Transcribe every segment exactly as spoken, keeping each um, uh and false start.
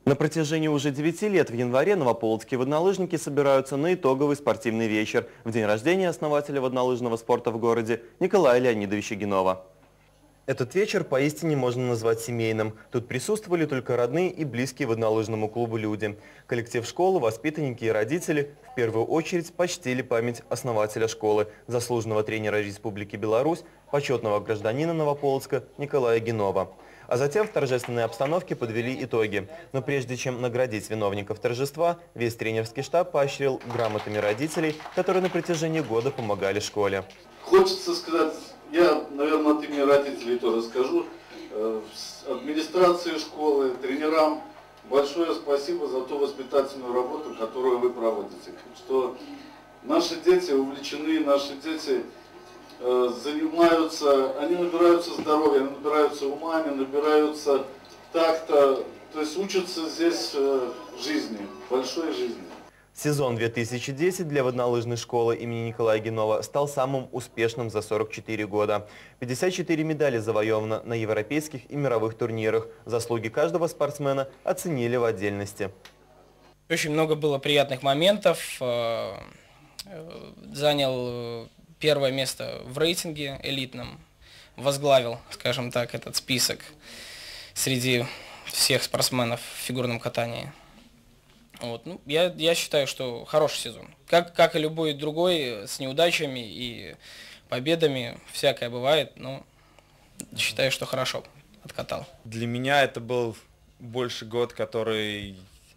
На протяжении уже девяти лет в январе новополоцкие воднолыжники собираются на итоговый спортивный вечер в день рождения основателя воднолыжного спорта в городе Николая Леонидовича Генова. Этот вечер поистине можно назвать семейным. Тут присутствовали только родные и близкие воднолыжному клубу люди. Коллектив школы, воспитанники и родители в первую очередь почтили память основателя школы, заслуженного тренера Республики Беларусь, почетного гражданина Новополоцка Николая Генова. А затем в торжественной обстановке подвели итоги. Но прежде чем наградить виновников торжества, весь тренерский штаб поощрил грамотами родителей, которые на протяжении года помогали школе. Хочется сказать, я, наверное, от имени родителей тоже скажу, администрации школы, тренерам большое спасибо за ту воспитательную работу, которую вы проводите. Что наши дети увлечены, наши дети занимаются, они набираются здоровья, они набираются ума, они набираются такта, то есть учатся здесь жизни, большой жизни. Сезон две тысячи десять для воднолыжной школы имени Николая Генова стал самым успешным за сорок четыре года. пятьдесят четыре медали завоевано на европейских и мировых турнирах. Заслуги каждого спортсмена оценили в отдельности. Очень много было приятных моментов. Занял первое место в рейтинге элитном. Возглавил, скажем так, этот список среди всех спортсменов в фигурном катании. Вот. Ну, я, я считаю, что хороший сезон. Как, как и любой другой, с неудачами и победами, всякое бывает, но считаю, что хорошо откатал. Для меня это был больше год, который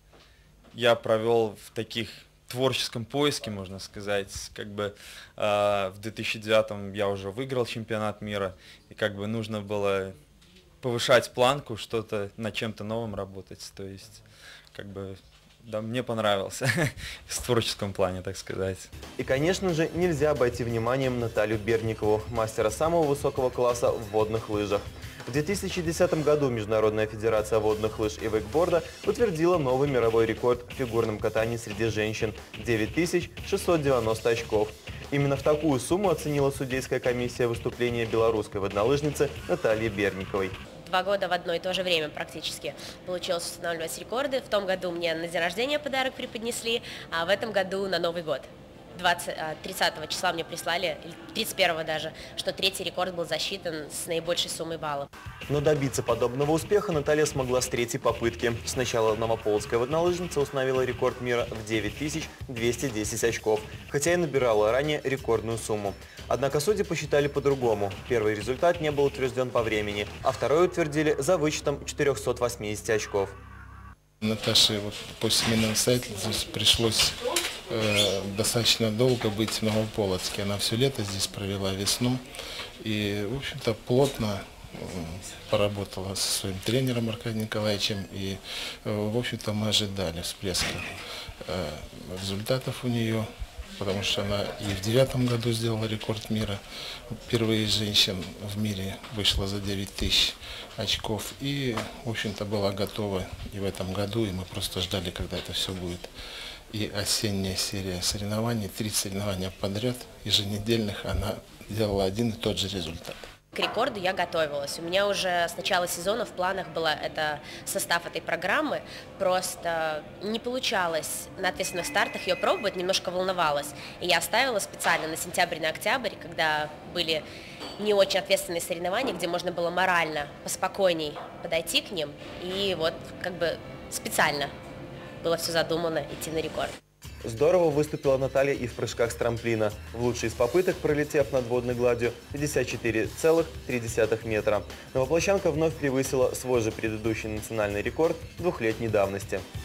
я провел в таких творческом поиске, можно сказать. Как бы э, в две тысячи девятом я уже выиграл чемпионат мира, и как бы нужно было повышать планку, что-то над чем-то новым работать. То есть, как бы, да, мне понравился в творческом плане, так сказать. И, конечно же, нельзя обойти вниманием Наталью Берникову, мастера самого высокого класса в водных лыжах. В две тысячи десятом году Международная федерация водных лыж и вейкборда утвердила новый мировой рекорд в фигурном катании среди женщин – девять тысяч шестьсот девяносто очков. Именно в такую сумму оценила судейская комиссия выступления белорусской воднолыжницы Натальи Берниковой. Два года в одно и то же время практически получилось устанавливать рекорды. В том году мне на день рождения подарок преподнесли, а в этом году на Новый год. тридцатого числа мне прислали, тридцать первого даже, что третий рекорд был засчитан с наибольшей суммой баллов. Но добиться подобного успеха Наталья смогла с третьей попытки. Сначала новополоцкая воднолыжница установила рекорд мира в девять тысяч двести десять очков, хотя и набирала ранее рекордную сумму. Однако судьи посчитали по-другому. Первый результат не был утвержден по времени, а второй утвердили за вычетом четырёхсот восьмидесяти очков. Наташе вот по семейным обстоятельствам пришлось э, достаточно долго быть в Новополоцке. Она все лето здесь провела, весну, и, в общем-то, плотно э, поработала со своим тренером Аркадием Николаевичем, и, э, в общем-то, мы ожидали всплеска э, результатов у нее, потому что она и в девятом году сделала рекорд мира. Впервые женщин в мире вышла за девять тысяч очков. И, в общем-то, была готова и в этом году. И мы просто ждали, когда это все будет. И осенняя серия соревнований, три соревнования подряд, еженедельных, она делала один и тот же результат. К рекорду я готовилась. У меня уже с начала сезона в планах был это состав этой программы. Просто не получалось на ответственных стартах ее пробовать, немножко волновалась. И я оставила специально на сентябрь, на октябрь, когда были не очень ответственные соревнования, где можно было морально поспокойней подойти к ним. И вот как бы специально было все задумано идти на рекорд. Здорово выступила Наталья и в прыжках с трамплина, в лучшей из попыток пролетев над водной гладью пятьдесят четыре целых три десятых метра. Новополощанка вновь превысила свой же предыдущий национальный рекорд двухлетней давности.